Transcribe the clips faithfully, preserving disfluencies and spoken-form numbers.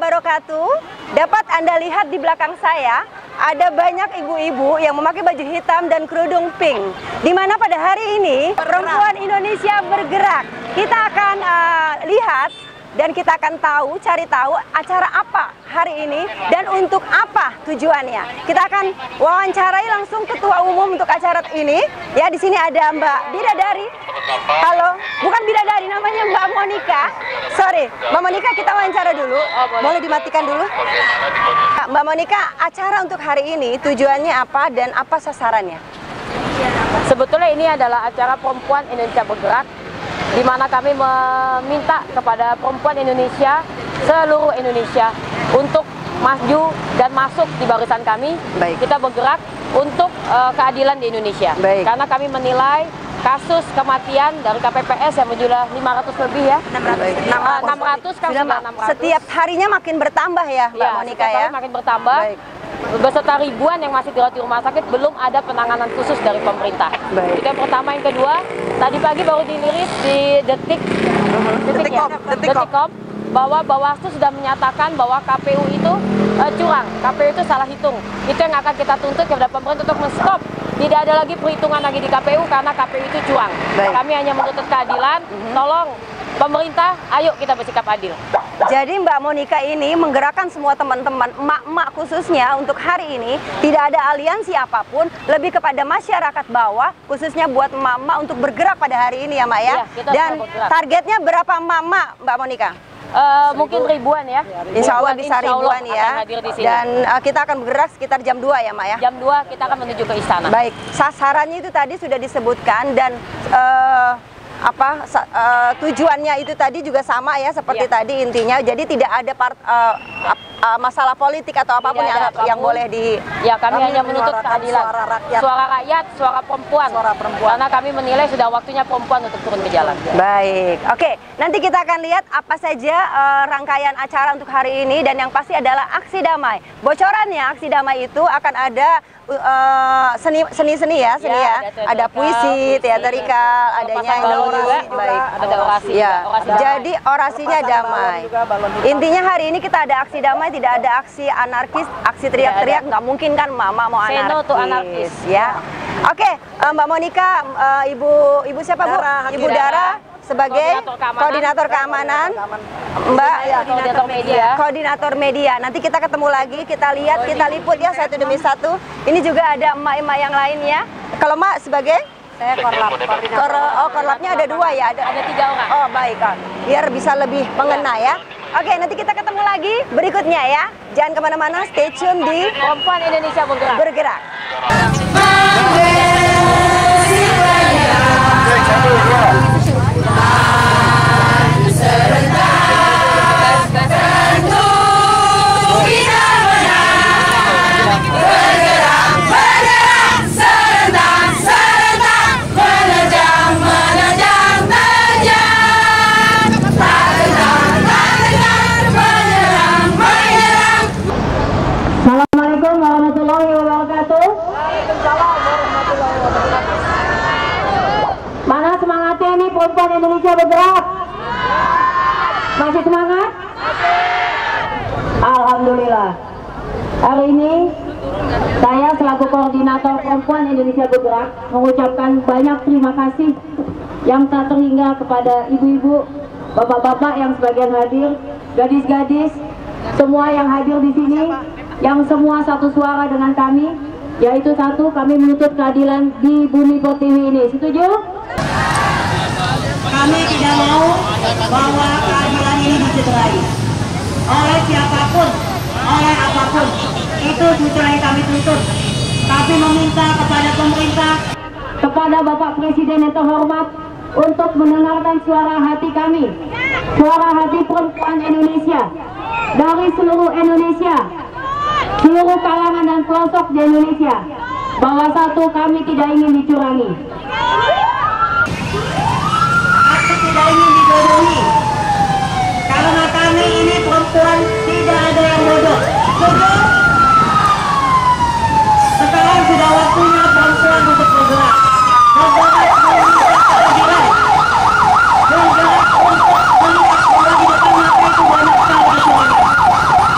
wabarakatuh. Dapat Anda lihat di belakang saya, ada banyak ibu-ibu yang memakai baju hitam dan kerudung pink. Di mana pada hari ini perempuan Indonesia bergerak. Kita akan uh, lihat dan kita akan tahu, cari tahu acara apa hari ini dan untuk apa tujuannya. Kita akan wawancarai langsung ketua umum untuk acara ini. Ya, di sini ada Mbak Bidadari. Halo, bukan Bidadari, namanya Mbak Monika. Sorry, Mbak Monika kita wawancara dulu. Boleh dimatikan dulu? Mbak Monika, acara untuk hari ini tujuannya apa dan apa sasarannya? Sebetulnya ini adalah acara Perempuan Indonesia Bergerak, di mana kami meminta kepada perempuan Indonesia, seluruh Indonesia, untuk maju dan masuk di barisan kami. Baik. Kita bergerak untuk uh, keadilan di Indonesia. Baik. Karena kami menilai kasus kematian dari K P P S yang berjumlah lima ratus lebih ya. enam ratus. enam ratus kan sudah enam ratus. Setiap harinya makin bertambah ya, Mbak ya, Monika ya. Makin bertambah. Baik. Beserta ribuan yang masih dirawat di rumah sakit, belum ada penanganan khusus dari pemerintah. Baik. Itu yang pertama. Yang kedua, tadi pagi baru dirilis di Detik, uh-huh. Detik, ya? Detikcom, bahwa Bawaslu sudah menyatakan bahwa K P U itu uh, curang, K P U itu salah hitung. Itu yang akan kita tuntut kepada pemerintah untuk men-stop. Tidak ada lagi perhitungan lagi di K P U karena K P U itu curang. Baik. Kami hanya menuntut keadilan. Uh-huh. Tolong pemerintah, ayo kita bersikap adil. Jadi Mbak Monika ini menggerakkan semua teman-teman, emak-emak khususnya untuk hari ini, tidak ada aliansi apapun, lebih kepada masyarakat bawah, khususnya buat emak-emak untuk bergerak pada hari ini ya Mbak ya. Ya, dan targetnya berapa emak-emak Mbak Monika? Uh, mungkin ribuan ya. Insya Allah bisa Insya Allah ribuan ya. Dan uh, kita akan bergerak sekitar jam dua ya Mbak ya. Jam dua kita akan menuju ke istana. Baik, sasarannya itu tadi sudah disebutkan dan uh, apa uh, tujuannya itu tadi juga sama ya seperti ya. Tadi intinya, jadi tidak ada part, uh, uh, masalah politik atau apapun yang, apapun yang boleh di ya kami, kami hanya menuntut keadilan, suara rakyat, suara rakyat, suara perempuan, suara perempuan, karena kami menilai sudah waktunya perempuan untuk turun ke jalan. Baik, oke, nanti kita akan lihat apa saja uh, rangkaian acara untuk hari ini dan yang pasti adalah aksi damai. Bocorannya aksi damai itu akan ada Uh, seni seni-seni ya, seni ya, ya. Ada, ada puisi, teatrikal, ada nyanyi, baik, ada orasi. Ya. Orasi Jadi orasinya damai. Intinya hari ini kita ada aksi damai, tidak ada aksi anarkis, aksi teriak-teriak, nggak mungkin kan mama mau anarkis. Seno tuh anarkis. Ya. Oke, uh, Mbak Monika, uh, ibu ibu siapa Bu? Ibu Dara. Sebagai koordinator keamanan, Mbak koordinator media. Koordinator media. Nanti kita ketemu lagi, kita lihat, kita liput ya satu demi satu. Ini juga ada emak-emak yang lainnya. Kalau Mbak sebagai? Saya korlap. Kor oh, korlapnya ada dua ya? Ada, ada tiga orang. Oh baik, biar bisa lebih mengena ya. Oke, nanti kita ketemu lagi berikutnya ya. Jangan kemana-mana, stay tune di Perempuan Indonesia Bergerak. Bergerak. Assalamualaikum warahmatullahi wabarakatuh. Waalaikumsalam warahmatullahi wabarakatuh. Mana semangatnya nih Perempuan Indonesia Bergerak? Masih semangat? Alhamdulillah. Hari ini saya selaku koordinator Perempuan Indonesia Bergerak mengucapkan banyak terima kasih yang tak terhingga kepada ibu-ibu, bapak-bapak yang sebagian hadir, gadis-gadis, semua yang hadir di sini, yang semua satu suara dengan kami, yaitu satu, kami menuntut keadilan di Bumi Pertiwi ini. Setuju? Kami tidak mau bahwa keadilan ini dicederai oleh siapapun, oleh apapun. Itu justru yang kami tuntut. Kami meminta kepada pemerintah, kepada Bapak Presiden yang terhormat, untuk mendengarkan suara hati kami, suara hati perempuan Indonesia dari seluruh Indonesia, seluruh kalangan dan pelosok di Indonesia, bahwa satu, kami tidak ingin dicurangi, kami tidak ingin dibodohi, karena kami ini perempuan, tidak ada yang bodoh. Bodoh. Sekarang sudah waktunya perempuan untuk bergerak, bergerak untuk keadilan, bergerak untuk melihat bahwa di depan mata itu banyak sekali kecurangan.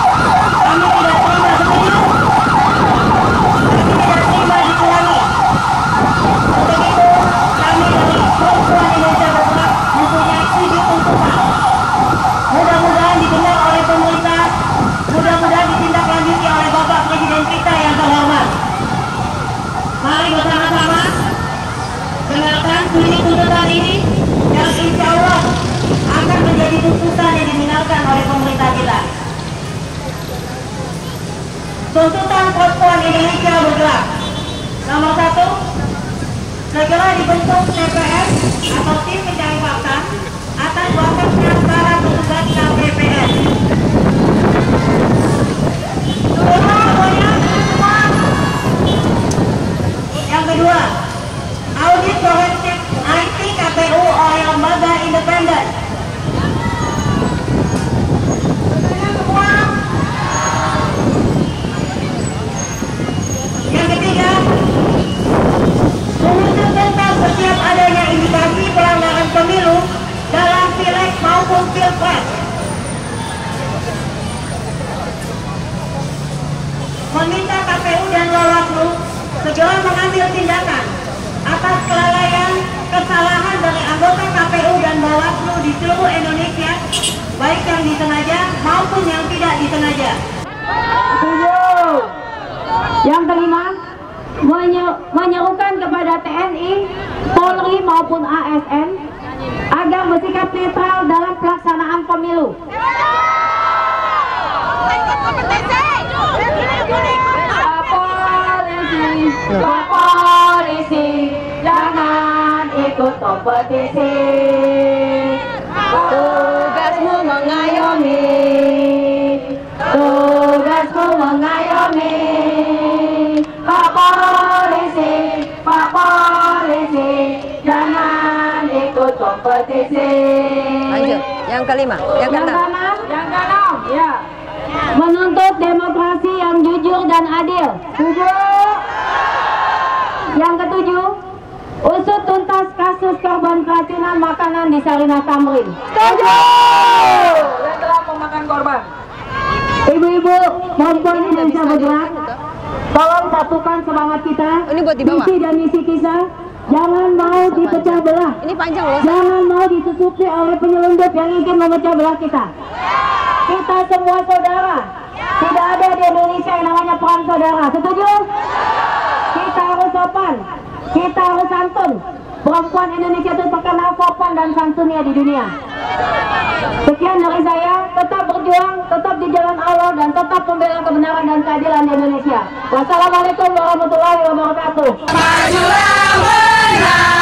membentuk T P S atau tim pencari fakta atas wafatnya para petugas K P P S. Turun semuanya. Yang kedua, audit forensik I T K P U oleh lembaga independen. Yang ketiga, mengusut tentang setiap adanya indikasi pelanggaran pemilu dalam pileg maupun pilpres. Meminta K P U dan Bawaslu segera mengambil tindakan atas kelalaian kesalahan dari anggota K P U dan Bawaslu di seluruh Indonesia, baik yang disengaja maupun yang tidak disengaja. Yang kelima, menyerukan kepada T N I, Polri maupun A S N agar bersikap netral dalam pelaksanaan pemilu. Pak polisi, jangan ikut kompetisi. Tugasmu mengayomi, tugasmu mengayomi. Pak polisi, Pak polisi, jangan ikut kompetisi. Lanjut, yang kelima, yang keenam. Yang keenam, ya. Menuntut demokrasi yang jujur dan adil. Setuju? Yang ketujuh, usut tuntas kasus korban keracunan makanan di Sarinah Tamrin. Setuju? Yang telah memakan korban. Ibu-ibu perempuan Indonesia Bergerak, tolong satukan semangat kita. Ini buat di bawah. Visi dan misi kita. Jangan mau dipecah belah. Ini panjang loh. Jangan mau ditutupi oleh penyelundup yang ingin memecah belah kita. Kita semua saudara. Tidak ada di Indonesia yang namanya perang saudara. Setuju? Kita harus sopan. Kita harus santun. Perempuan Indonesia itu terkenal sopan dan santunnya di dunia. Sekian dari saya. Tetap berjuang, tetap di jalan Allah, dan tetap membela kebenaran dan keadilan di Indonesia. Wassalamualaikum warahmatullahi wabarakatuh. Majulah menang.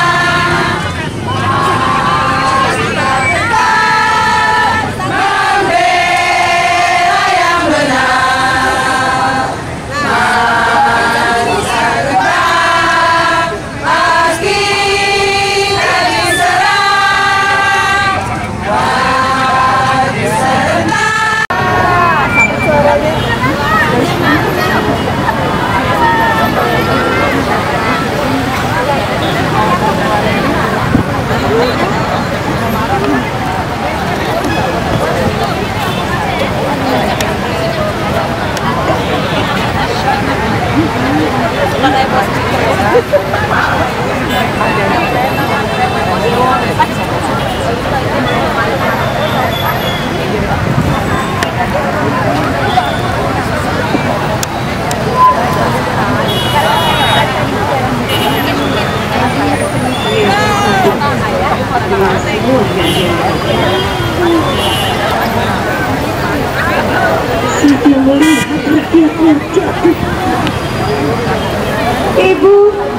Ibu,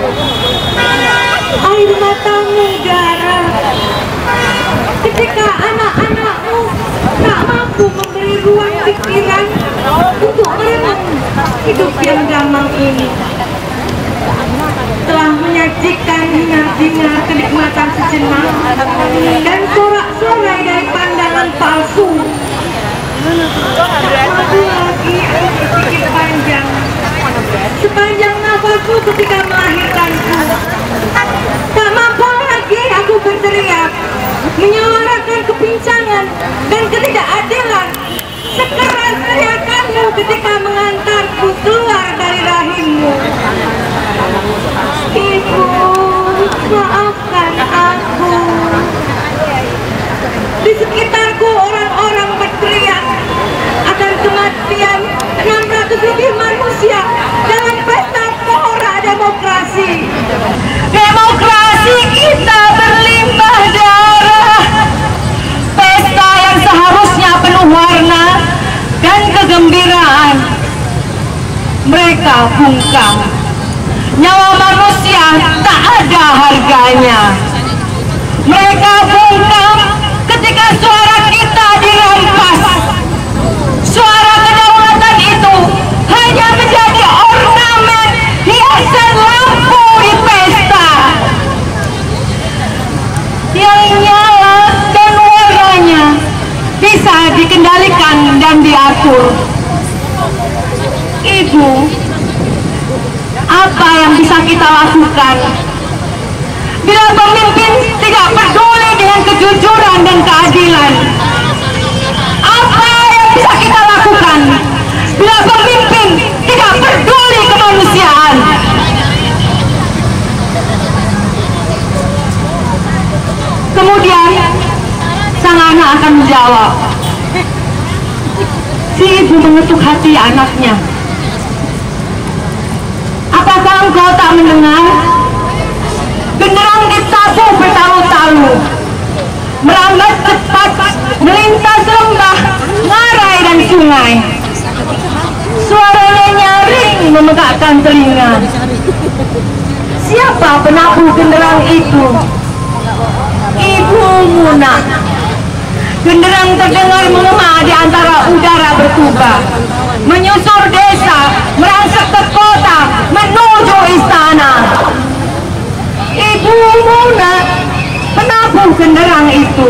air matamu darah ketika anak-anakmu tak mampu memberi ruang pikiran untuk merenung hidup yang damai ini, telah menyajikan hingar-bingar kenikmatan sejenak dan sorak-sorai dari pandangan palsu. Tak mampu lagi aku berpikir panjang sepanjang nafasku ketika melahirkanku. Tak mampu lagi aku berteriak menyuarakan kepincangan dan ketidakadilan sekeras teriakanmu ketika mengantarku keluar dari rahimmu. Ibu, maafkan aku. Di sekitarku orang-orang berteriak akan kematian enam ratus lebih manusia dalam pesta pora demokrasi. Demokrasi kita berlimpah darah. Pesta yang seharusnya penuh warna dan kegembiraan, mereka bungkam. Nyawa manusia tak ada harganya. Mereka bungkam ketika suara kita dirampas. Suara kedaulatan itu hanya menjadi ornamen hiasan lampu di pesta yang nyala dan warnanya bisa dikendalikan dan diatur. Ibu, apa yang bisa kita lakukan bila pemimpin tidak peduli dengan kejujuran dan keadilan? Apa yang bisa kita lakukan bila pemimpin tidak peduli kemanusiaan? Kemudian sang anak akan menjawab. Si ibu mengetuk hati anaknya. Apakah engkau tak mendengar? Genderang ditabuh bertalu-talu, merambat cepat, melintas lembah, ngarai dan sungai. Suaranya nyaring memegakkan telinga. Siapa penabuh genderang itu? Ibu Muna. Genderang terdengar mengema di antara udara bertuba, menyusur desa, merangsek ke kota, menuju istana. Ibu Muna penabuh genderang itu.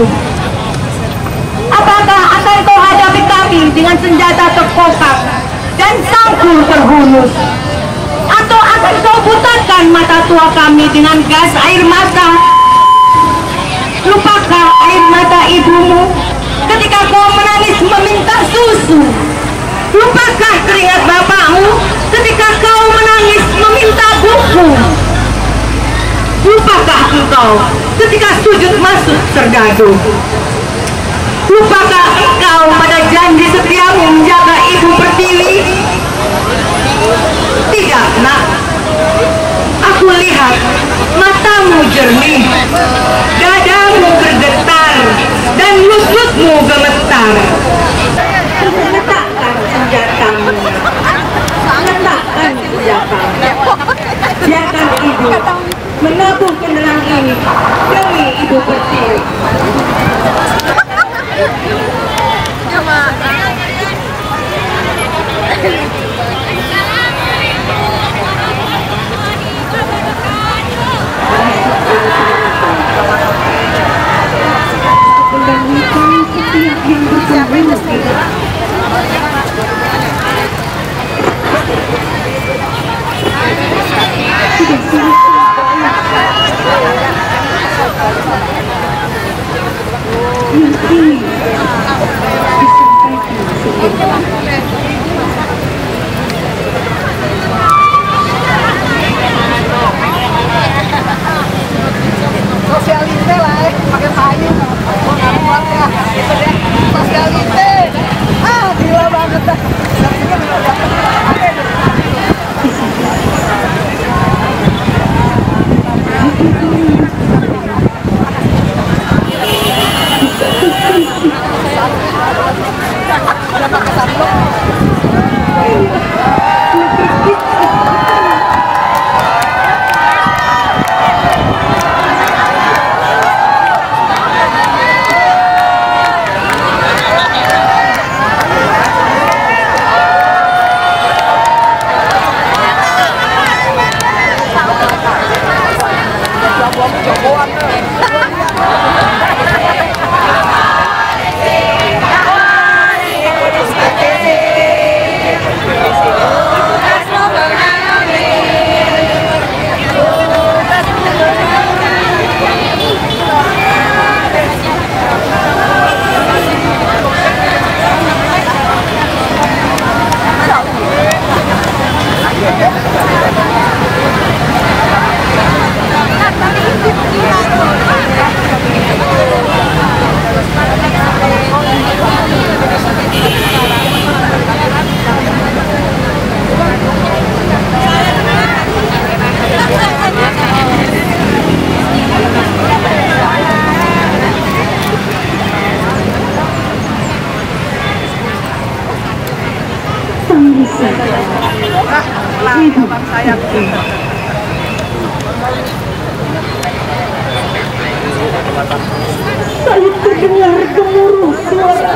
Apakah akan kau hadapi kami dengan senjata terkopak dan sangkur terhunus? Atau akan kau butakan mata tua kami dengan gas air mata? Lupakan air mata ibumu ketika kau menangis meminta susu. Lupakan keringat bapakmu ketika kau menangis meminta buku. Lupakah engkau ketika sujud masuk serdadu? Lupakah engkau pada janji setiamu menjaga ibu pertiwi? Tidak, nak. Aku lihat matamu jernih, dadamu bergetar, dan lututmu gemetar. Letakkan senjatamu, letakkan senjatamu. Biarkan ibu menabuh genderang ini demi ibu pertiwi. Sosialite lah, eh, pakai payung, mau nggak kuat ya, gitu deh. Sosialite, ah gila banget dah. Nah, pulang abang sayang. Saya terdengar gemuruh suara.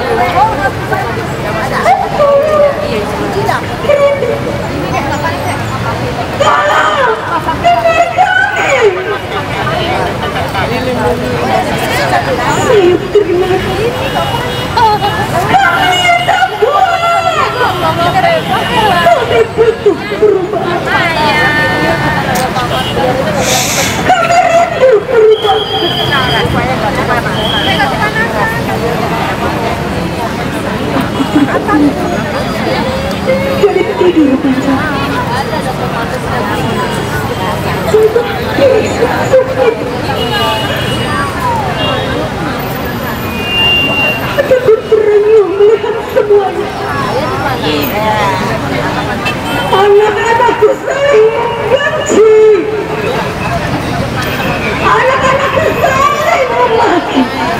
Anak-anakku saling benci, anak-anakku saling memaki.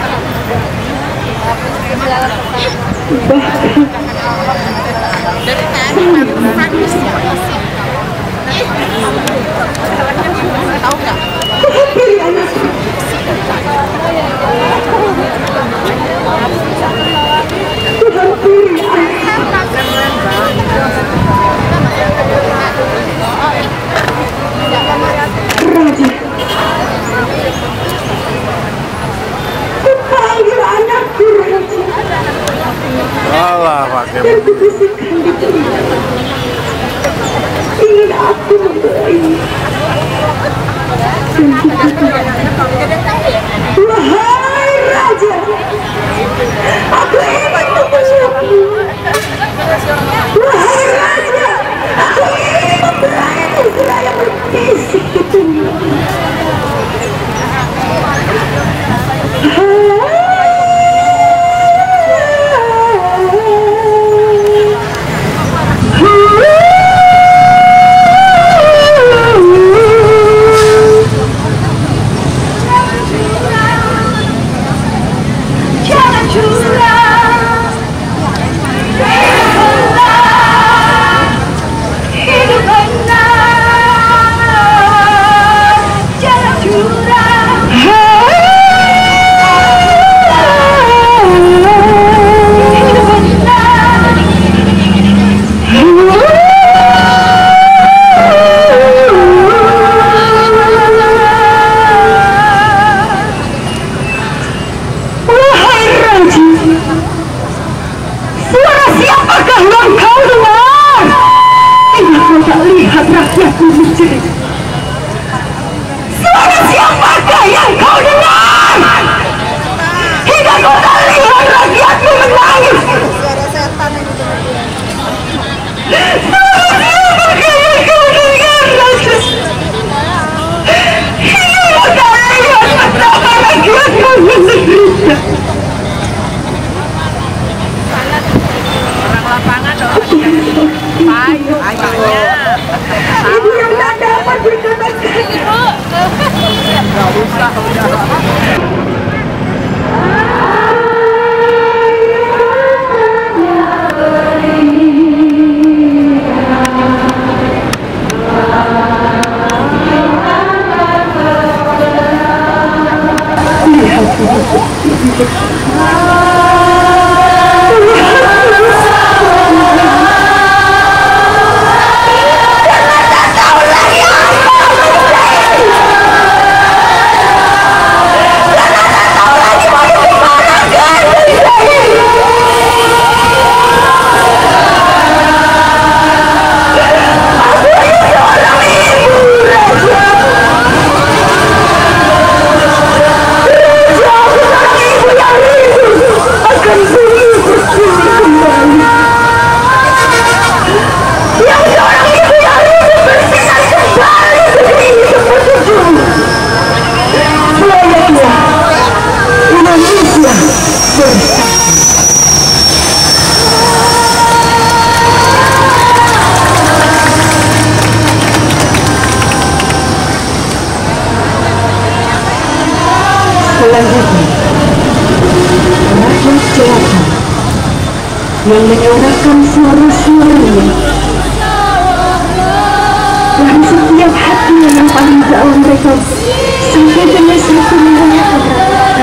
Tahu nggak? Hampiri anakku. Hampiri Raja, kupanggil anakku Raja. Alah, pakai Dan kubisikkan di telinga, ingin aku membelainya. Dan kukatakan, wahai Raja, aku ingin memelukmu. Wahai Raja, aku ingin membelaimu. Seraya berbisik di telinga. Suara siapakah yang kau dengar? Hingga kau tak lihat rakyatku menjerit. Suara siapakah yang kau dengar? Hingga kau tak lihat rakyatku menangis. Suara setan itu. Suara siapakah yang kau dengar, Raja? Hingga kau tak lihat betapa rakyatku menderita. Lapangan dong. Payung banyak. Ibu yang tak dapat berkata-kata. Gak usah. Selanjutnya, rakyat jelata yang menyuarakan suara-suaranya dari setiap hati yang paling dalam mereka sampai dengan satu miliar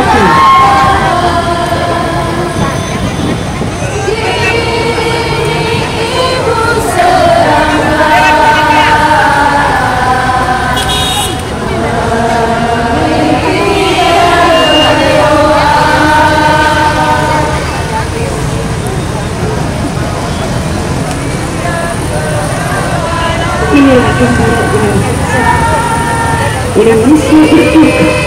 makin buruk. Indonesia berduka.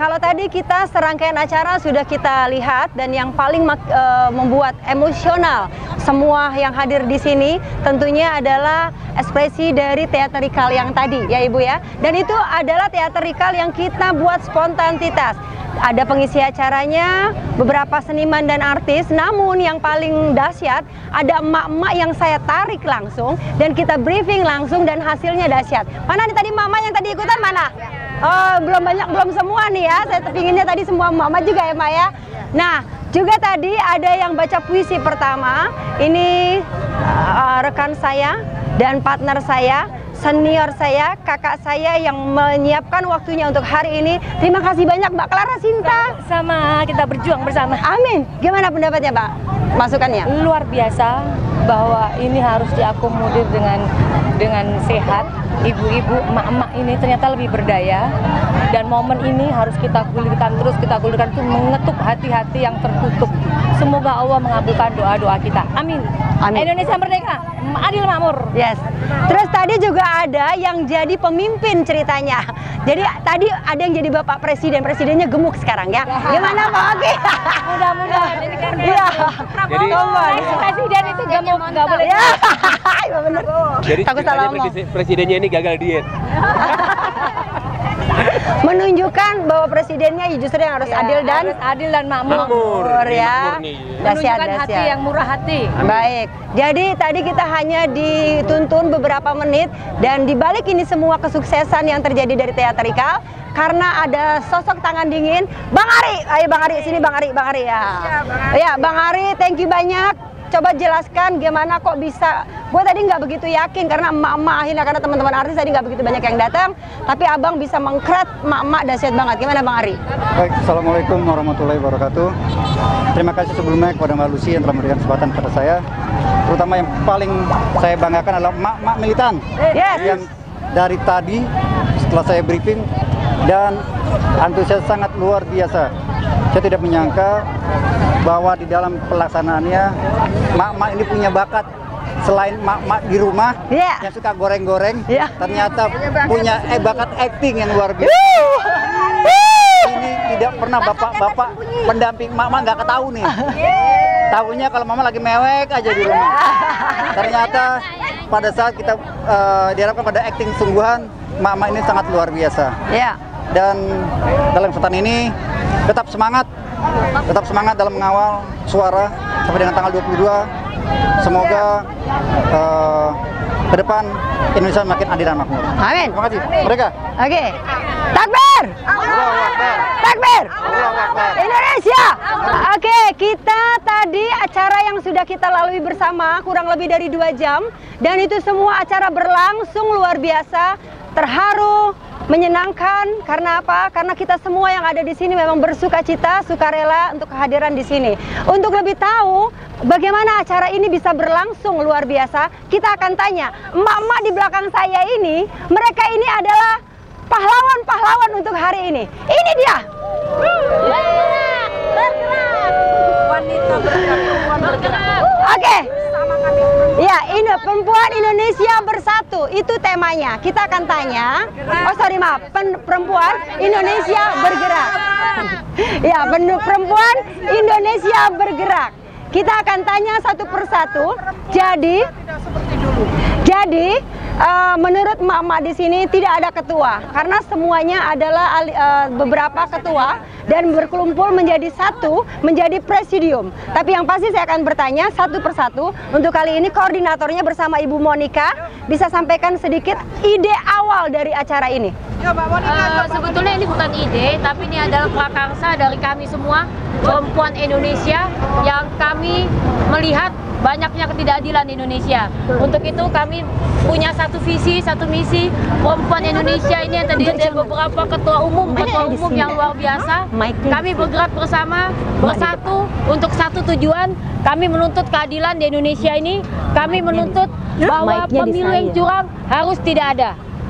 kalau tadi kita serangkaian acara sudah kita lihat dan yang paling uh, membuat emosional semua yang hadir di sini tentunya adalah ekspresi dari teatrikal yang tadi ya Ibu ya. Dan itu adalah teatrikal yang kita buat spontanitas. Ada pengisi acaranya, beberapa seniman dan artis, namun yang paling dahsyat ada emak-emak yang saya tarik langsung dan kita briefing langsung dan hasilnya dahsyat. Mana nih tadi mama yang tadi ikutan mana? Oh, belum banyak, belum semua nih ya. Saya pinginnya tadi semua emak-emak juga ya, Mak ya. Nah, juga tadi ada yang baca puisi pertama. Ini uh, rekan saya dan partner saya, senior saya, kakak saya yang menyiapkan waktunya untuk hari ini. Terima kasih banyak Mbak Clara Sinta. Sama, kita berjuang bersama. Amin. Gimana pendapatnya Mbak? Masukannya? Luar biasa bahwa ini harus diakomodir dengan dengan sehat. Ibu-ibu, emak-emak ini ternyata lebih berdaya. Dan momen ini harus kita gulirkan terus, kita gulirkan itu mengetuk hati-hati yang tertutup. Semoga Allah mengabulkan doa-doa kita. Amin. Amin. Indonesia merdeka, adil makmur. Yes. Terus tadi juga ada yang jadi pemimpin ceritanya. Jadi tadi ada yang jadi Bapak Presiden, presidennya gemuk sekarang ya. Gimana Pak Oki? Mudah-mudahan ini kan. Iya. Jadi presiden itu gemuk, nggak boleh. Ya. Iya benar. Jadi ceritanya presidennya ini gagal diet. Menunjukkan bahwa presidennya justru yang harus ya, adil dan harus adil dan makmur, makmur ya. Menunjukkan hati yang murah hati. Baik. Jadi tadi kita hanya dituntun beberapa menit dan dibalik ini semua kesuksesan yang terjadi dari teatrikal karena ada sosok tangan dingin Bang Ari. Ayo Bang Ari sini Bang Ari, Bang Ari ya. Ya Bang Ari, thank you banyak. Coba jelaskan gimana kok bisa. Gue tadi nggak begitu yakin karena emak-emak akhirnya karena teman-teman artis tadi nggak begitu banyak yang datang, tapi abang bisa mengkret emak-emak dahsyat banget. Gimana Bang Ari? Baik, assalamualaikum warahmatullahi wabarakatuh. Terima kasih sebelumnya kepada Mbak Lucy yang telah memberikan kesempatan kepada saya. Terutama yang paling saya banggakan adalah emak-emak militan yes. yang dari tadi setelah saya briefing dan antusias sangat luar biasa. Saya tidak menyangka bahwa di dalam pelaksanaannya mak-mak ini punya bakat. Selain mak-mak di rumah yeah. yang suka goreng-goreng, yeah. ternyata punya eh, bakat acting yang luar biasa. Ini tidak pernah bapak-bapak pendamping mak-mak nggak ketahu nih. Tahunya kalau mama lagi mewek aja di rumah. Ternyata pada saat kita uh, diharapkan pada acting sungguhan, mak-mak ini sangat luar biasa. Yeah. Dan dalam kesempatan ini tetap semangat, tetap semangat dalam mengawal suara sampai dengan tanggal dua puluh dua. Semoga uh, ke depan Indonesia makin adil dan makmur. Amin. Terima kasih. Mereka. Oke. Okay. Takbir. Takbir. Indonesia. Oke, okay, kita tadi acara yang sudah kita lalui bersama kurang lebih dari dua jam dan itu semua acara berlangsung luar biasa, terharu, menyenangkan. Karena apa? Karena kita semua yang ada di sini memang bersuka cita, sukarela untuk kehadiran di sini. Untuk lebih tahu bagaimana acara ini bisa berlangsung luar biasa, kita akan tanya emak-emak di belakang saya ini. Mereka ini adalah pahlawan-pahlawan untuk hari ini. Ini dia. Wanita bergerak. Oke. Ya, ini perempuan Indonesia bersatu. Itu temanya. Kita akan tanya. Oh sorry maaf, perempuan Indonesia bergerak. Ya, perempuan Indonesia bergerak. Kita akan tanya satu persatu. Jadi, jadi uh, menurut emak-emak di sini tidak ada ketua karena semuanya adalah uh, beberapa ketua dan berkumpul menjadi satu, menjadi presidium. Tapi yang pasti saya akan bertanya satu persatu. Untuk kali ini koordinatornya bersama Ibu Monica bisa sampaikan sedikit ide awal dari acara ini. Uh, sebetulnya ini bukan ide, tapi ini adalah prakarsa dari kami semua perempuan Indonesia yang kami melihat banyaknya ketidakadilan di Indonesia. Untuk itu kami punya satu visi, satu misi. Perempuan Indonesia ini yang terdiri dari beberapa ketua umum, ketua umum yang luar biasa. Kami bergerak bersama, bersatu untuk satu tujuan. Kami menuntut keadilan di Indonesia ini. Kami menuntut bahwa pemilu yang curang harus tidak ada.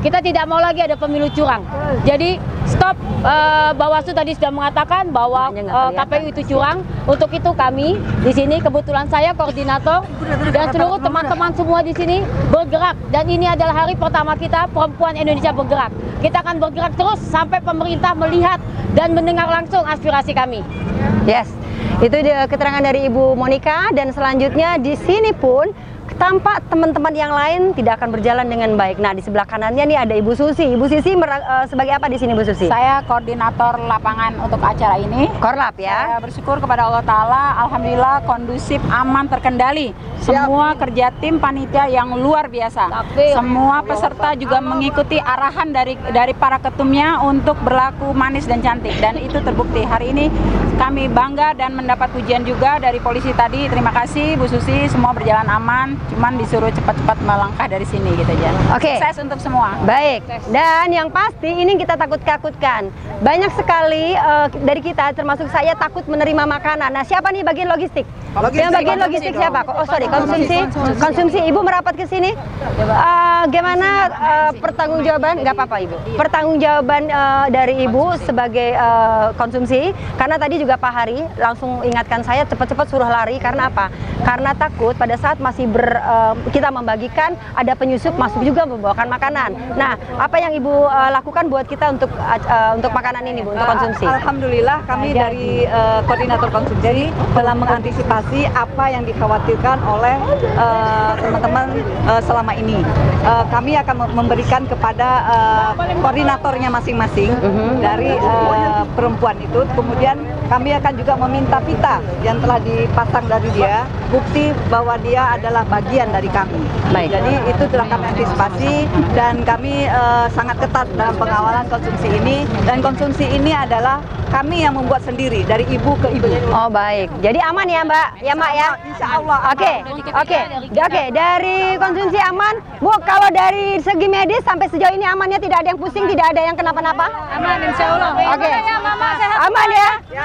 Kita tidak mau lagi ada pemilu curang. Jadi stop, uh, Bawaslu tadi sudah mengatakan bahwa uh, K P U itu curang. Untuk itu kami di sini, kebetulan saya koordinator dan seluruh teman-teman semua di sini bergerak. Dan ini adalah hari pertama kita Perempuan Indonesia Bergerak. Kita akan bergerak terus sampai pemerintah melihat dan mendengar langsung aspirasi kami. Yes, itu keterangan dari Ibu Monica, dan selanjutnya di sini pun tampak teman-teman yang lain tidak akan berjalan dengan baik. Nah, di sebelah kanannya nih ada Ibu Susi. Ibu Susi uh, sebagai apa di sini, Bu Susi? Saya koordinator lapangan untuk acara ini. Korlap ya. Saya bersyukur kepada Allah Ta'ala, alhamdulillah kondusif, aman, terkendali. Siap. Semua kerja tim panitia yang luar biasa. Takbir. Semua peserta juga mengikuti arahan dari dari para ketumnya untuk berlaku manis dan cantik, dan itu terbukti. Hari ini kami bangga dan mendapat pujian juga dari polisi tadi. Terima kasih Bu Susi, semua berjalan aman. Cuman disuruh cepat-cepat melangkah dari sini gitu aja. Oke. Sukses untuk semua. Baik. Dan yang pasti ini kita takut-takutkan. Banyak sekali uh, dari kita, termasuk saya, takut menerima makanan. Nah, siapa nih bagian logistik? Logistik. Yang bagian logistik siapa? Oh sorry, konsumsi. Konsumsi. Ibu merapat ke sini. Uh, gimana uh, pertanggungjawaban? Nggak apa-apa Ibu. Pertanggungjawaban uh, dari Ibu sebagai uh, konsumsi. Karena tadi juga Pak Hari langsung ingatkan saya cepat-cepat suruh lari. Karena apa? Karena takut pada saat masih ber Uh, kita membagikan, ada penyusup masuk juga membawakan makanan. Nah, apa yang Ibu uh, lakukan buat kita untuk uh, untuk makanan ini, Bu, untuk konsumsi? Alhamdulillah kami dari uh, koordinator konsumsi dalam mengantisipasi apa yang dikhawatirkan oleh teman-teman uh, uh, selama ini. Uh, kami akan memberikan kepada uh, koordinatornya masing-masing uh-huh. dari uh, perempuan itu. Kemudian kami akan juga meminta pita yang telah dipasang dari dia, bukti bahwa dia adalah bagian dari kami. Baik. Jadi itu telah kami antisipasi, dan kami uh, sangat ketat dalam pengawalan konsumsi ini, dan konsumsi ini adalah kami yang membuat sendiri dari ibu ke ibu. Oh baik, jadi aman ya Mbak, ya Mak ya. Insya Allah. Oke, oke, oke. Dari konsumsi aman, Bu. Kalau dari segi medis sampai sejauh ini amannya, tidak ada yang pusing, tidak ada yang kenapa-napa? Aman, Insya Allah. Oke, aman ya.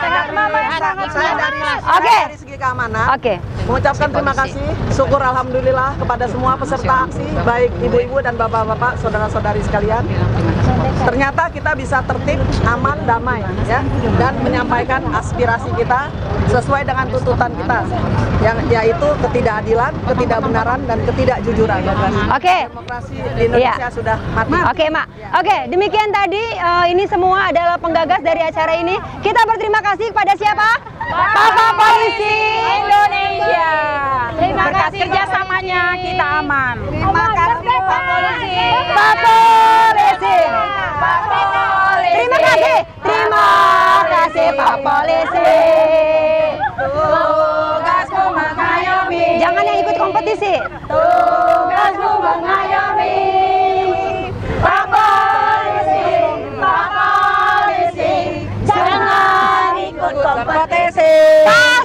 Oke. Dari segi keamanan. Oke. Mengucapkan terima kasih, syukur alhamdulillah kepada semua peserta aksi, baik ibu-ibu dan bapak-bapak, saudara-saudari sekalian. Ternyata kita bisa tertib, aman, damai, ya, dan menyampaikan aspirasi kita sesuai dengan tuntutan kita, yang yaitu ketidakadilan, ketidakbenaran, dan ketidakjujuran. Oke. Demokrasi di Indonesia ya. Sudah mati. Oke, Mak. Oke, demikian tadi uh, ini semua adalah penggagas dari acara ini. Kita berterima kasih kepada siapa? Bapak Polisi Indonesia. Terima kasih kerjasamanya, kita aman. Terima kasih Pak Polisi. Pak Polisi. Pak Polisi. Terima kasih. Terima kasih Pak Polisi. Tugasmu mengayomi. Jangan yang ikut kompetisi. Tugasmu mengayomi. Pak Polisi. Pak Polisi. Jangan ikut kompetisi.